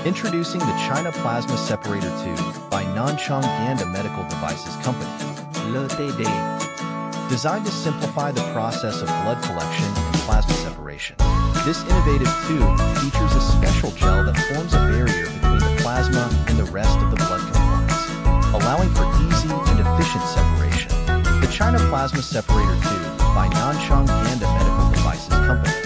Introducing the China Plasma Separator Tube by Nanchang Ganda Medical Devices Company. Designed to simplify the process of blood collection and plasma separation. This innovative tube features a special gel that forms a barrier between the plasma and the rest of the blood components, allowing for easy and efficient separation. The China Plasma Separator Tube by Nanchang Ganda Medical Devices Company.